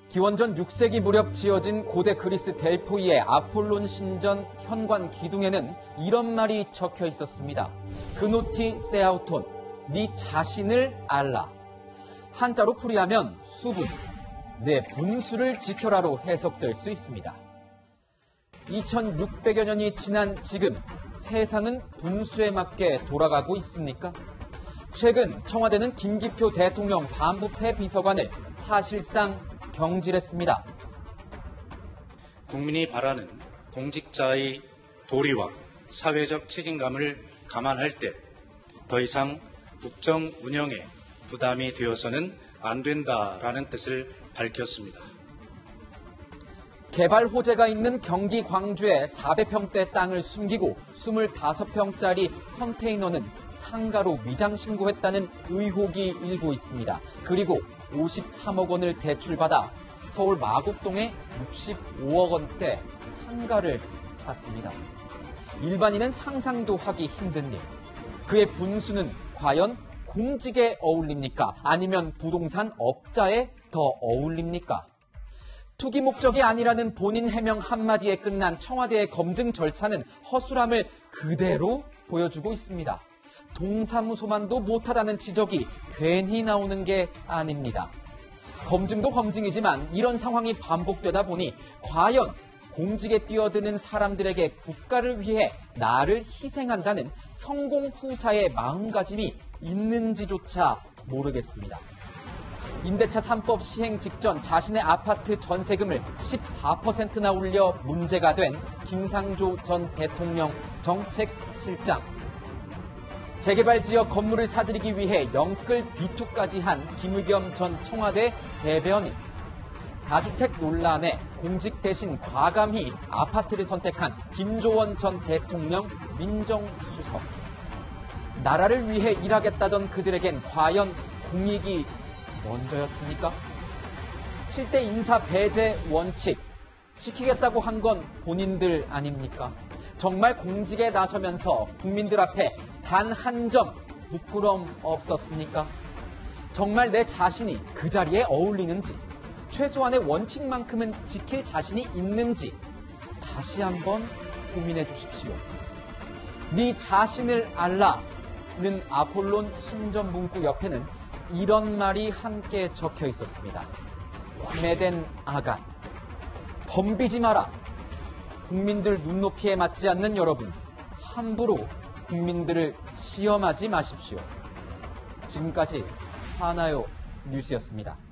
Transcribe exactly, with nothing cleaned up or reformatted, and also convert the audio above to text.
기원전 육 세기 무렵 지어진 고대 그리스 델포이의 아폴론 신전 현관 기둥에는 이런 말이 적혀 있었습니다. 그노티 세아우톤, 네 자신을 알라. 한자로 풀이하면 수분, 내 분수를 지켜라로 해석될 수 있습니다. 이천육백여 년이 지난 지금 세상은 분수에 맞게 돌아가고 있습니까? 최근 청와대는 김기표 대통령 반부패 비서관을 사실상 경질했습니다. 국민이 바라는 공직자의 도리와 사회적 책임감을 감안할 때 더 이상 국정 운영에 부담이 되어서는 안 된다라는 뜻을 밝혔습니다. 개발 호재가 있는 경기 광주에 사백 평대 땅을 숨기고 이십오 평짜리 컨테이너는 상가로 위장 신고했다는 의혹이 일고 있습니다. 그리고 오십삼억 원을 대출받아 서울 마곡동에 육십오억 원대 상가를 샀습니다. 일반인은 상상도 하기 힘든 일. 그의 분수는 과연 공직에 어울립니까? 아니면 부동산 업자에 더 어울립니까? 투기 목적이 아니라는 본인 해명 한마디에 끝난 청와대의 검증 절차는 허술함을 그대로 보여주고 있습니다. 동사무소만도 못하다는 지적이 괜히 나오는 게 아닙니다. 검증도 검증이지만 이런 상황이 반복되다 보니 과연 공직에 뛰어드는 사람들에게 국가를 위해 나를 희생한다는 성공 후사의 마음가짐이 있는지조차 모르겠습니다. 임대차 삼 법 시행 직전 자신의 아파트 전세금을 십사 퍼센트나 올려 문제가 된 김상조 전 대통령 정책실장. 재개발 지역 건물을 사들이기 위해 영끌 비투까지 한 김의겸 전 청와대 대변인. 다주택 논란에 공직 대신 과감히 아파트를 선택한 김조원 전 대통령 민정수석. 나라를 위해 일하겠다던 그들에겐 과연 공익이 먼저였습니까? 칠 대 인사 배제 원칙 지키겠다고 한 건 본인들 아닙니까? 정말 공직에 나서면서 국민들 앞에 단 한 점 부끄럼 없었습니까? 정말 내 자신이 그 자리에 어울리는지, 최소한의 원칙만큼은 지킬 자신이 있는지 다시 한번 고민해 주십시오. 네 자신을 알라는 아폴론 신전 문구 옆에는 이런 말이 함께 적혀 있었습니다. 메덴 아간, 덤비지 마라. 국민들 눈높이에 맞지 않는 여러분, 함부로 국민들을 시험하지 마십시오. 지금까지 하나요 뉴스였습니다.